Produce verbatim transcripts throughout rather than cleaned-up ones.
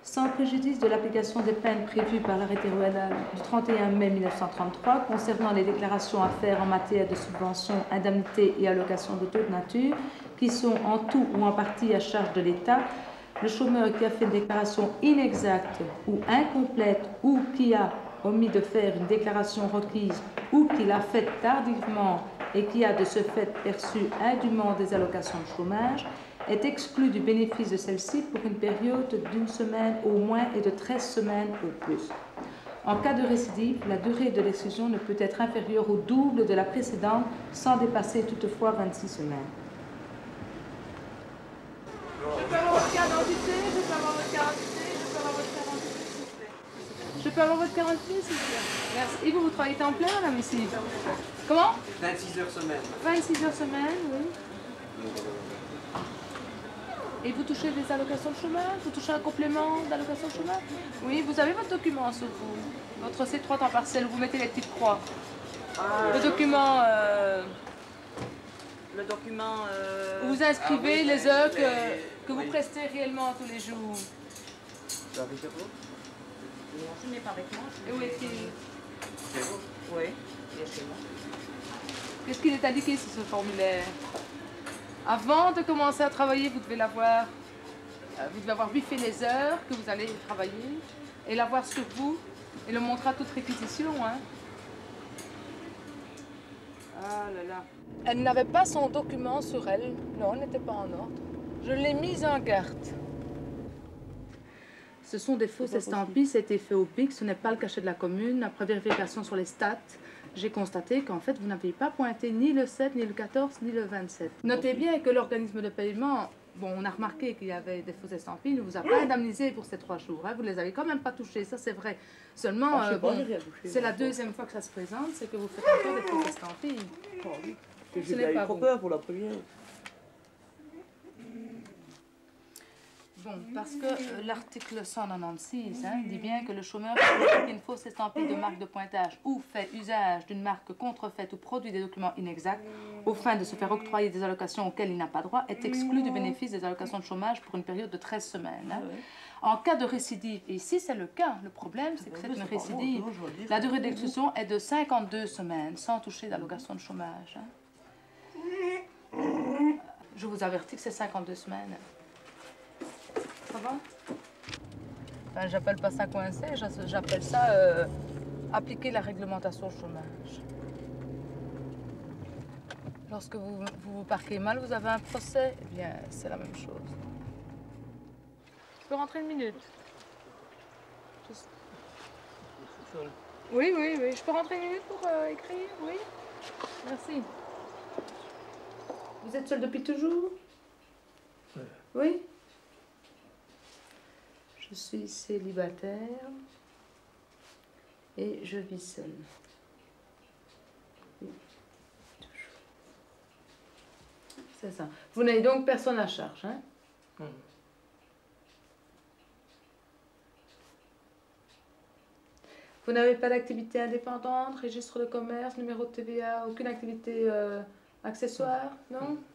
Sans préjudice de l'application des peines prévues par l'arrêté royal du trente et un mai mille neuf cent trente-trois concernant les déclarations à faire en matière de subventions, indemnités et allocations de toute nature, qui sont en tout ou en partie à charge de l'État, le chômeur qui a fait une déclaration inexacte ou incomplète ou qui a omis de faire une déclaration requise ou qui l'a faite tardivement et qui a de ce fait perçu indûment des allocations de chômage est exclu du bénéfice de celle-ci pour une période d'une semaine au moins et de treize semaines au plus. En cas de récidive, la durée de l'exclusion ne peut être inférieure au double de la précédente sans dépasser toutefois vingt-six semaines. Je peux avoir votre carte d'identité, je peux avoir votre carte d'identité, je peux avoir votre carte d'identité, s'il vous plaît. Je peux avoir votre carte d'identité, s'il vous plaît. Merci. Et vous, vous travaillez temps plein, madame, ici? Comment? vingt-six heures semaine. vingt-six heures semaine, oui. Et vous touchez des allocations de chômage? Vous touchez un complément d'allocation de chômage? Oui, vous avez votre document sur vous. Votre C trois temps partiel, vous mettez les petites croix. Ah, Le document... Euh, le document... Euh... où vous inscrivez ah, oui, les heures que, les... que vous oui. prestez réellement tous les jours. Vous avez c'est vous? Non, je n'ai pas avec moi. Et où est-il? C'est vous? Oui, il est chez moi. Qu'est-ce qu'il est indiqué sur ce formulaire? Avant de commencer à travailler, vous devez l'avoir, euh, vous devez avoir biffé les heures que vous allez travailler et l'avoir sur vous et le montrer à toute réquisition. Hein. Ah là là. Elle n'avait pas son document sur elle. Non, elle n'était pas en ordre. Je l'ai mise en garde. Ce sont des fausses estampilles, ça a été fait au P I C, ce n'est pas le cachet de la commune. Après vérification sur les stats, j'ai constaté qu'en fait, vous n'aviez pas pointé ni le sept, ni le quatorze, ni le vingt-sept. Notez bien que l'organisme de paiement, bon, on a remarqué qu'il y avait des fausses estampilles, ne vous a pas indemnisé pour ces trois jours. Hein. Vous ne les avez quand même pas touchés, ça c'est vrai. Seulement, ah, euh, bon, c'est la deuxième fois que ça se présente, c'est que vous faites encore des fausses estampilles. Oh, oui. Ce n'est pas trop vous. peur pour la première. Bon, parce que euh, l'article cent quatre-vingt-seize hein, dit bien que le chômeur qui applique une fausse estampille de marque de pointage ou fait usage d'une marque contrefaite ou produit des documents inexacts aux fins de se faire octroyer des allocations auxquelles il n'a pas droit est exclu du bénéfice des allocations de chômage pour une période de treize semaines. Hein. En cas de récidive, et ici c'est le cas, le problème c'est que c'est une récidive, la durée d'exclusion est de cinquante-deux semaines sans toucher d'allocation de chômage. Hein. Je vous avertis que c'est cinquante-deux semaines. Ça va? Enfin, j'appelle pas ça coincé, j'appelle ça euh, appliquer la réglementation chômage. Lorsque vous, vous vous parquez mal, vous avez un procès, eh bien, c'est la même chose. Je peux rentrer une minute? Juste... Oui, oui, oui. Je peux rentrer une minute pour euh, écrire? Oui. Merci. Vous êtes seul depuis toujours? Oui. Oui? Je suis célibataire et je vis seule. Oui, toujours. C'est ça. Vous n'avez donc personne à charge, hein? Mmh. Vous n'avez pas d'activité indépendante, registre de commerce, numéro de T V A, aucune activité euh, accessoire, non? Mmh.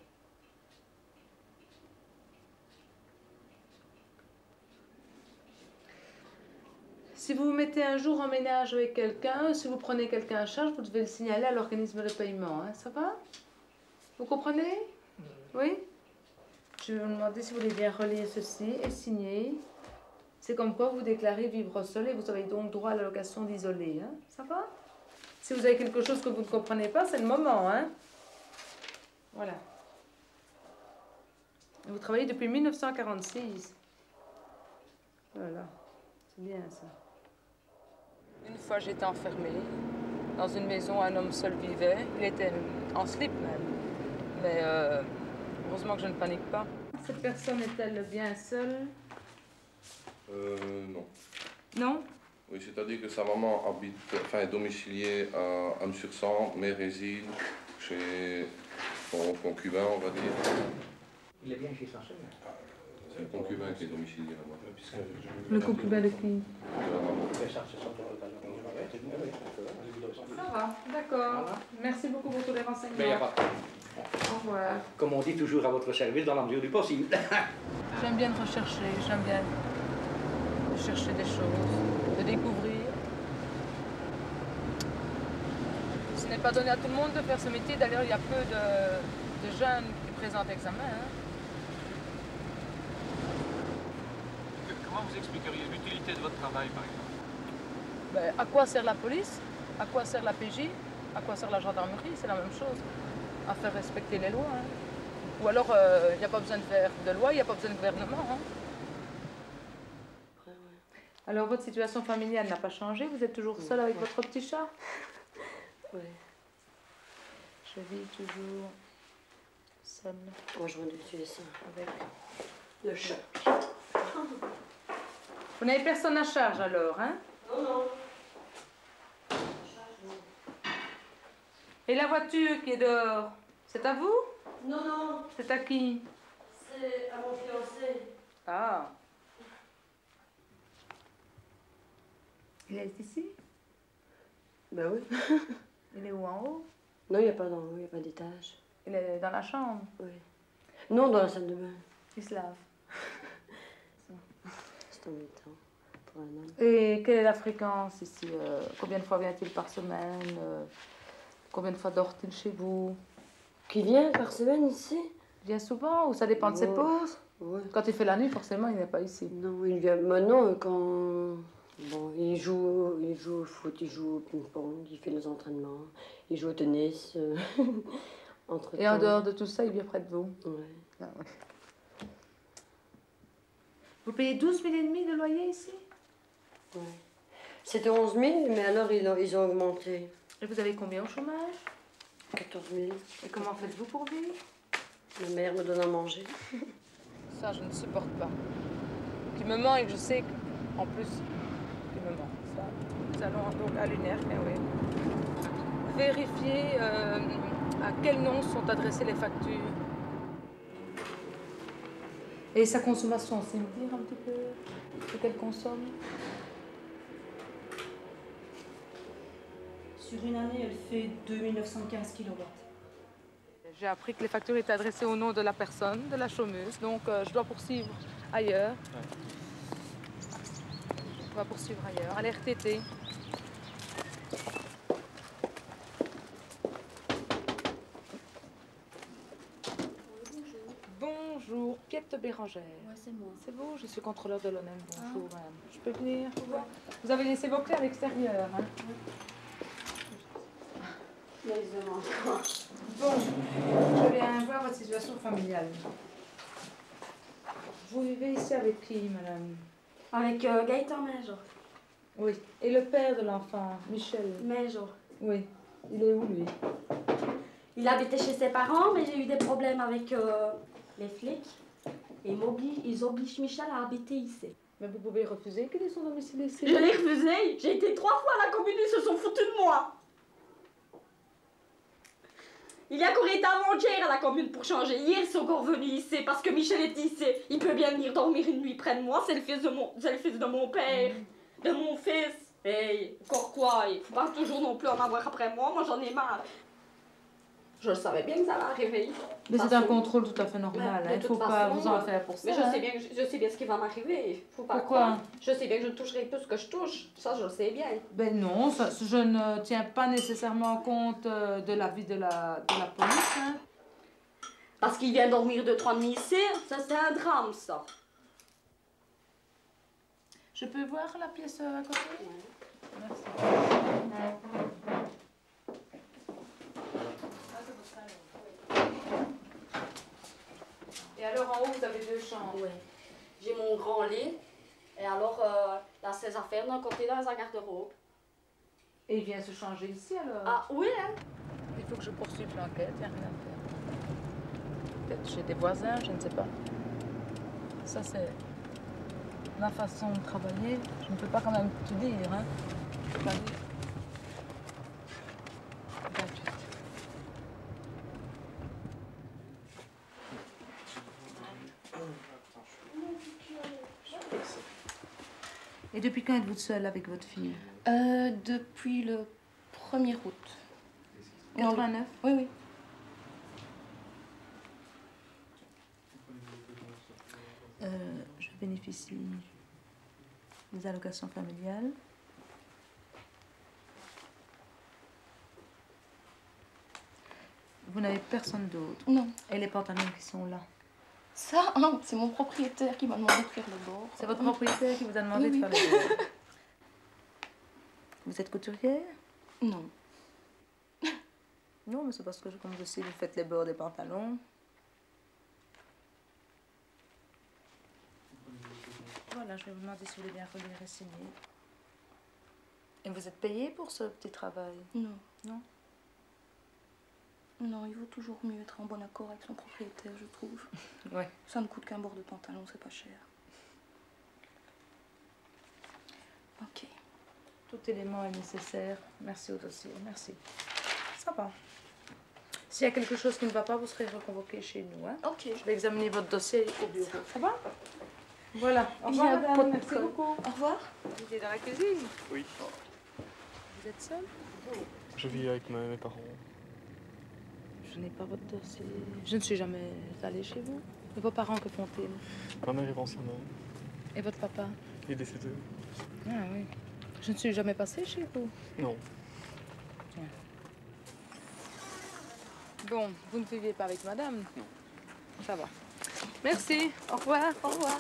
Si vous vous mettez un jour en ménage avec quelqu'un, si vous prenez quelqu'un en charge, vous devez le signaler à l'organisme de paiement. Hein. Ça va? Vous comprenez? Oui? Je vais vous demander si vous voulez bien relire ceci et signer. C'est comme quoi vous déclarez vivre seul et vous avez donc droit à l'allocation d'isolé. Hein. Ça va? Si vous avez quelque chose que vous ne comprenez pas, c'est le moment. Hein. Voilà. Vous travaillez depuis mille neuf cent quarante-six. Voilà. C'est bien ça. Une fois, j'étais enfermée dans une maison, un homme seul vivait. Il était en slip même. Mais euh, heureusement que je ne panique pas. Cette personne est-elle bien seule? Euh, non. Non? Oui, c'est-à-dire que sa maman habite, enfin, est domiciliée à Ham-sur-Sambre, mais réside chez son concubin, on va dire. Il est bien chez sa sœur. C'est le concubin qui est domicilié là-bas. Le concubin de qui? Ça va, d'accord. Merci beaucoup pour tous les renseignements. Mais il n'y a pas de... Au revoir. Comme on dit, toujours à votre service dans la mesure du possible. J'aime bien rechercher, j'aime bien. chercher des choses, de découvrir. Ce n'est pas donné à tout le monde de faire ce métier. D'ailleurs, il y a peu de, de jeunes qui présentent l'examen. Hein. Comment vous expliqueriez l'utilité de votre travail, par exemple? Ben, à quoi sert la police? À quoi sert la P J? À quoi sert la gendarmerie? C'est la même chose. À faire respecter les lois. Hein. Ou alors, il euh, n'y a pas besoin de faire de loi, il n'y a pas besoin de gouvernement. Hein. Alors, votre situation familiale n'a pas changé? Vous êtes toujours seule avec votre petit chat? Oui. Je vis toujours seule. Moi, je voulais tuer ça. Avec le chat. Vous n'avez personne à charge alors, hein? Non, non. Et la voiture qui est dehors, c'est à vous? Non, non. C'est à qui? C'est à mon fiancé. Ah. Il est ici? Ben oui. Il est où, en haut? Non, il n'y a pas d'en haut, il n'y a pas d'étage. Il est dans la chambre? Oui. Non, dans la salle de bain. Il se lave. C'est en même temps, pour un homme. Et quelle est la fréquence ici? euh, Combien de fois vient-il par semaine? euh, Combien de fois dort-il chez vous? Qui vient par semaine ici? Il vient souvent ou ça dépend de ses Oh. pauses? Oui. Quand il fait la nuit, forcément, il n'est pas ici. Non, il vient maintenant quand... Bon, il joue, il joue au foot, il joue au ping-pong, il fait les entraînements, il joue au tennis. Euh, entre Et en dehors de tout ça, il vient près de vous? Ouais. Ah, ouais. Vous payez douze mille et demi de loyer ici? Ouais. C'était onze mille, mais alors ils ont, ils ont augmenté. Et vous avez combien au chômage? quatorze mille. Et comment faites-vous pour vivre? Ma mère me donne à manger. Ça, je ne supporte pas. Qui me ment et que je sais qu'en plus, qu'il me ment. Ça. Nous allons donc à l'U N E R, mais oui. Vérifier euh, à quel nom sont adressées les factures. Et sa consommation, c'est me dire un petit peu ce qu'elle consomme? Sur une année, elle fait deux mille neuf cent quinze kilowatts. J'ai appris que les factures étaient adressées au nom de la personne, de la chômeuse, donc euh, je dois poursuivre ailleurs. Ouais. Je dois poursuivre ailleurs, à l'R T T. Bonjour, Piette Bérangère. Ouais, c'est moi. C'est vous, je suis contrôleur de l'O N E M. Bonjour, ah. Madame. Je peux venir vous voir? Vous avez laissé vos clés à l'extérieur, hein? Oui. Bon, je viens voir votre situation familiale. Vous vivez ici avec qui, madame? Avec euh, Gaëtan Major. Oui. Et le père de l'enfant, Michel? Major. Oui. Il est où, lui? Il habitait chez ses parents, mais j'ai eu des problèmes avec euh, les flics. Et ils, ils obligent Michel à habiter ici. Mais vous pouvez refuser qu'il ait son domicile ici? Je l'ai refusé. J'ai été trois fois à la commune, ils se sont foutus de moi. Il y a encore été avant-hier à la commune pour changer. Hier, ils sont encore venus ici parce que Michel est ici. Il peut bien venir dormir une nuit près de moi. C'est le fils de mon, c'est le fils de mon père, mmh. de mon fils. Et encore quoi, il faut pas toujours non plus en avoir après moi. Moi, j'en ai marre. Je savais bien que ça allait arriver. Mais c'est un contrôle tout à fait normal. Il ne faut pas vous en faire pour ça. Mais je sais bien, je, je sais bien ce qui va m'arriver. Pourquoi? Croire. Je sais bien que je ne toucherai plus ce que je touche. Ça, je le sais bien. Ben non, ça, je ne tiens pas nécessairement compte de l'avis de la, de la police. Hein. Parce qu'il vient dormir deux, trois nuits ici, ça c'est un drame, ça. Je peux voir la pièce à côté? Oui. Merci. Et alors en haut, vous avez deux chambres? Oui. J'ai mon grand lit. Et alors, euh, là, ses affaires d'un côté dans un garde-robe. Et il vient se changer ici alors? Ah oui, hein? Il faut que je poursuive l'enquête, il n'y a rien à faire. Peut-être chez des voisins, je ne sais pas. Ça, c'est ma façon de travailler. Je ne peux pas quand même tout dire, hein. Je peux pas dire. vingt-huit. Et depuis quand êtes-vous seule avec votre fille? euh, Depuis le premier août. quatre-vingt-neuf? Oui, oui. Euh, je bénéficie les allocations familiales. Vous n'avez personne d'autre? Non. Et les pantalons qui sont là? Ça, hein, c'est mon propriétaire qui m'a demandé de faire le bord. C'est votre propriétaire qui vous a demandé Oui, de oui. faire le bord? Vous êtes couturière? Non. Non, mais c'est parce que, comme je sais, vous faites les bords des pantalons. Voilà, je vais vous demander si vous voulez bien relire et signer. Et vous êtes payé pour ce petit travail? Non. Non? Non, il vaut toujours mieux être en bon accord avec son propriétaire, je trouve. Ouais. Ça ne coûte qu'un bord de pantalon, c'est pas cher. Ok. Tout élément est nécessaire. Merci au dossier. Merci. Ça va. S'il y a quelque chose qui ne va pas, vous serez reconvoqué chez nous. Hein? Ok. Je vais examiner votre dossier au bureau. Ça va? Voilà. Au Il y a revoir, madame. pas de Merci co- beaucoup. Au revoir. Vous êtes dans la cuisine? Oui. Vous êtes seul? Je vis avec ma- mes parents. Je n'ai pas votre dossier. Je ne suis jamais allée chez vous. Et vos parents, que font-ils? Ma mère est pensionnaire. Et votre papa? Il est décédé. Ah oui. Je ne suis jamais passée chez vous. Non. Bon, vous ne viviez pas avec madame? Non. Ça va. Merci. Au revoir. Au revoir.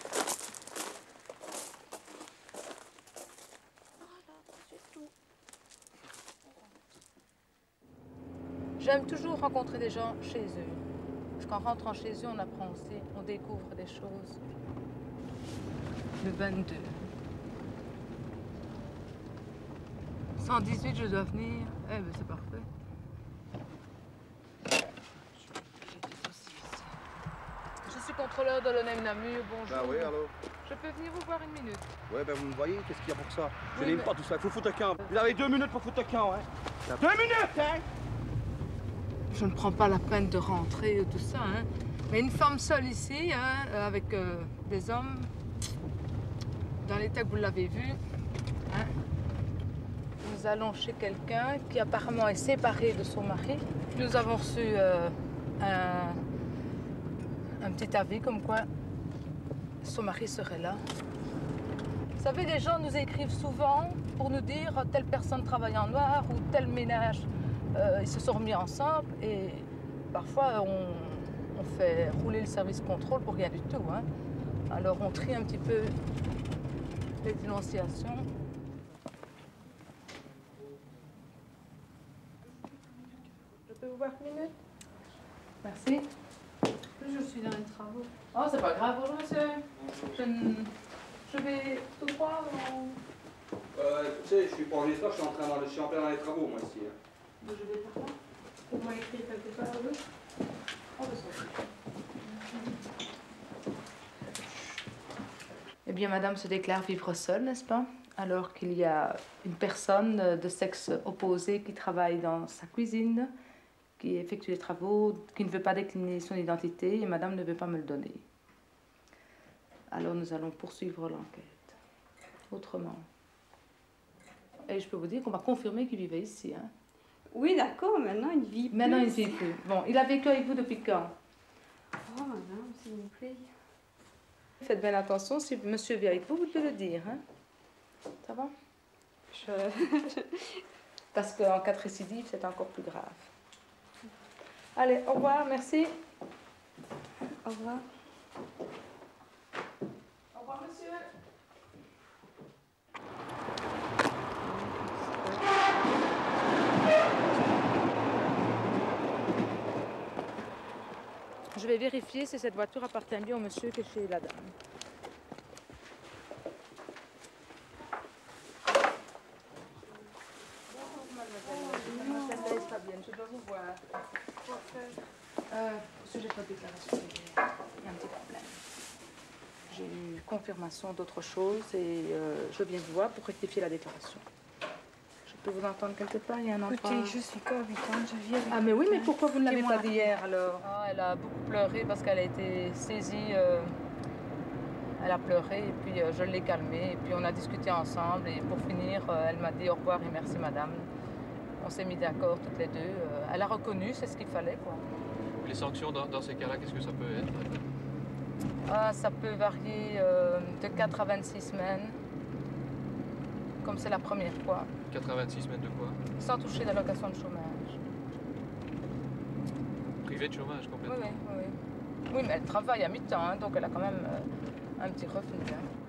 J'aime toujours rencontrer des gens chez eux. Parce qu'en rentrant chez eux, on apprend aussi, on découvre des choses. Le vingt-deux. cent dix-huit, je dois venir. Eh ben, c'est parfait. Je suis contrôleur de l'O N E M Namur. Bonjour. Ah oui, alors? Je peux venir vous voir une minute? Ouais, ben vous me voyez, qu'est-ce qu'il y a pour ça? Je Oui, n'aime mais- pas tout ça, il faut foutre le camp. Vous avez deux minutes pour foutre le camp, hein? Deux minutes, hein? Je ne prends pas la peine de rentrer ou tout ça, hein. Mais une femme seule ici, hein, euh, avec euh, des hommes, dans l'état que vous l'avez vu, hein, nous allons chez quelqu'un qui apparemment est séparé de son mari. Nous avons reçu euh, un, un petit avis comme quoi son mari serait là. Vous savez, les gens nous écrivent souvent pour nous dire telle personne travaille en noir ou tel ménage. Euh, ils se sont remis ensemble et parfois on, on fait rouler le service contrôle pour rien du tout. Hein. Alors on trie un petit peu les dénonciations. Je peux vous voir une minute? Merci. Je suis dans les travaux. Oh, c'est pas grave, bonjour monsieur. Je, ne- je vais tout droit ou... Euh, tu sais, je suis pas enregistreur, je suis en train dans, je suis en plein dans les travaux, moi, ici. hein. Je vais par là. Vous m'avez écrit quelque part, oui? Oh, ben, ça va. Eh bien, madame se déclare vivre seule, n'est-ce pas? Alors qu'il y a une personne de sexe opposé qui travaille dans sa cuisine, qui effectue les travaux, qui ne veut pas décliner son identité et madame ne veut pas me le donner. Alors nous allons poursuivre l'enquête. Autrement. Et je peux vous dire qu'on m'a confirmé qu'il vivait ici. Hein. Oui, d'accord, maintenant il vit plus. Maintenant il ne vit plus. Bon, il a vécu avec vous depuis quand? Oh, madame, s'il vous plaît. Faites bien attention, si monsieur vit avec vous, vous devez le dire. Hein. Ça va? Je... Parce qu'en cas de récidive, c'est encore plus grave. Allez, au revoir, merci. Au revoir. Au revoir, monsieur. Je vais vérifier si cette voiture appartient bien au monsieur qui est chez la dame. Bonjour, mademoiselle Fabienne, je dois vous voir. Quoi faire? Euh, au sujet de votre déclaration, il y a un petit problème. J'ai eu confirmation d'autre chose et euh, je viens vous voir pour rectifier la déclaration. Je peux vous entendre quelque part? Il y a un enfant. Écoutez, je suis cohabitante, je vis avec Ah mais oui, mais quelqu'un. pourquoi vous ne l'avez Quittez-moi pas la dit hier alors? Ah, elle a beaucoup pleuré parce qu'elle a été saisie. euh, elle a pleuré et puis euh, je l'ai calmée et puis on a discuté ensemble et pour finir, euh, elle m'a dit au revoir et merci madame. On s'est mis d'accord toutes les deux. euh, elle a reconnu, c'est ce qu'il fallait quoi. Les sanctions dans, dans ces cas-là, qu'est-ce que ça peut être? Ah, ça peut varier euh, de quatre à vingt-six semaines comme c'est la première fois. quatre-vingt-six semaines de quoi? Sans toucher l'allocation de chômage. Privé de chômage Oui, complètement. oui, oui. Oui, mais elle travaille à mi-temps, hein, donc elle a quand même euh, un petit revenu. Hein.